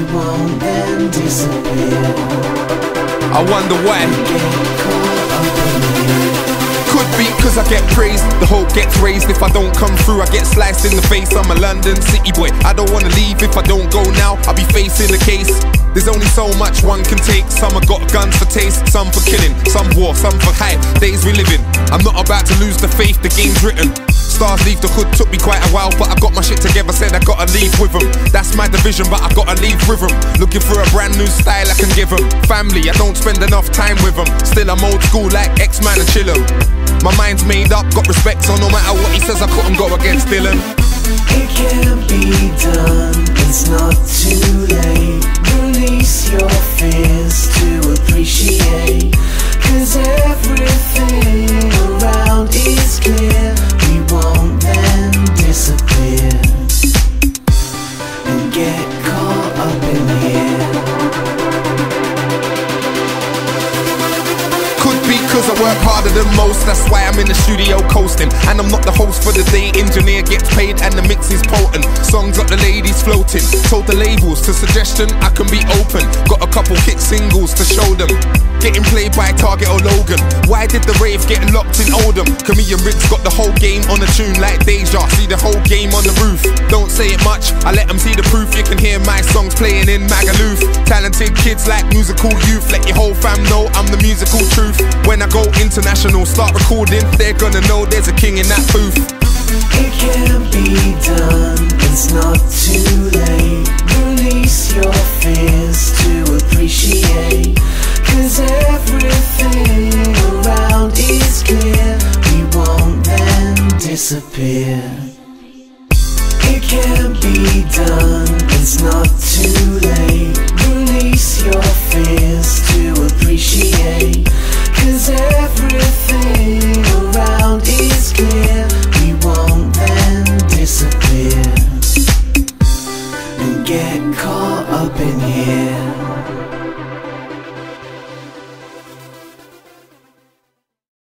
won't then disappear. I wonder why. Get caught up in it. Could be cause I get praised, the hope gets raised. If I don't come through, I get sliced in the face. I'm a London city boy, I don't wanna leave. If I don't go now, I'll be facing the case. There's only so much one can take. Some have got guns for taste, some for killing, some war, some for hype. Days we live in, I'm not about to lose the faith, the game's written. Stars leave the hood, took me quite a while, but I got my shit together, said I gotta leave with them. That's my division, but I gotta leave with them. Looking for a brand new style I can give them. Family, I don't spend enough time with them. Still I'm old school like X-Man and chillin'. My mind's made up, got respect, so no matter what he says I couldn't go against Dylan. It can be done, it's not too late. Release your fears to appreciate, cause everything around is clear. We won't then disappear and get caught up in here. Could be cause I work harder than most, that's why I'm in the studio coasting. And I'm not the host for the day, engineer gets paid and the mix is potent. Songs got the ladies floating, told the labels to suggestion I can be open. Got a couple hit singles to show them, getting played by Target or Logan. Why did the rave get locked in Oldham? Camille Riggs got the whole game on a tune like Deja, see the whole game on the roof. Don't say it much, I let them see the proof. You can hear my songs playing in Magaluf. Talented kids like musical youth, let your whole fam know I'm the musical truth. When I go international, start recording, they're gonna know there's a king in that booth. It can be done, it's not too late. Release your fears to appreciate, cause everything around is clear. We won't then disappear.